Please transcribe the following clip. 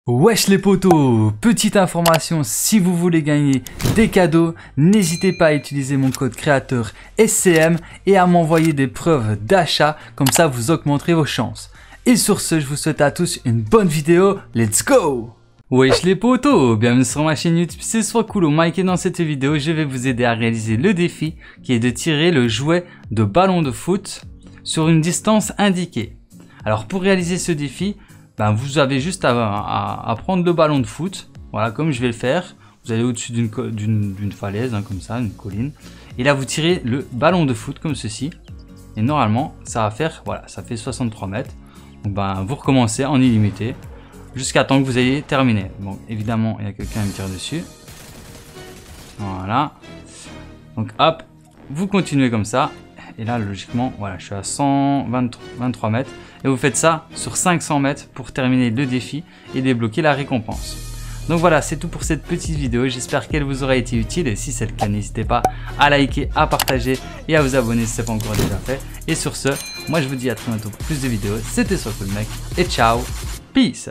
Wesh les potos, petite information, si vous voulez gagner des cadeaux, n'hésitez pas à utiliser mon code créateur SCM et à m'envoyer des preuves d'achat, comme ça vous augmenterez vos chances. Et sur ce, je vous souhaite à tous une bonne vidéo, let's go! Wesh les potos, bienvenue sur ma chaîne YouTube, c'est Swakoulo Mike et dans cette vidéo, je vais vous aider à réaliser le défi qui est de tirer le jouet de ballon de foot sur une distance indiquée. Alors pour réaliser ce défi, vous avez juste à prendre le ballon de foot, voilà, comme je vais le faire. Vous allez au-dessus d'une falaise, hein, comme ça, une colline. Et là, vous tirez le ballon de foot comme ceci. Et normalement, ça va faire, voilà, ça fait 63 mètres. Donc, vous recommencez en illimité jusqu'à temps que vous ayez terminé. Bon, évidemment, il y a quelqu'un qui me tire dessus. Voilà. Donc, hop, vous continuez comme ça. Et là, logiquement, voilà, je suis à 123 mètres. Et vous faites ça sur 500 mètres pour terminer le défi et débloquer la récompense. Donc voilà, c'est tout pour cette petite vidéo. J'espère qu'elle vous aura été utile. Et si c'est le cas, n'hésitez pas à liker, à partager et à vous abonner si ce n'est pas encore déjà fait. Et sur ce, moi je vous dis à très bientôt pour plus de vidéos. C'était Swakoulo Mike et ciao, peace.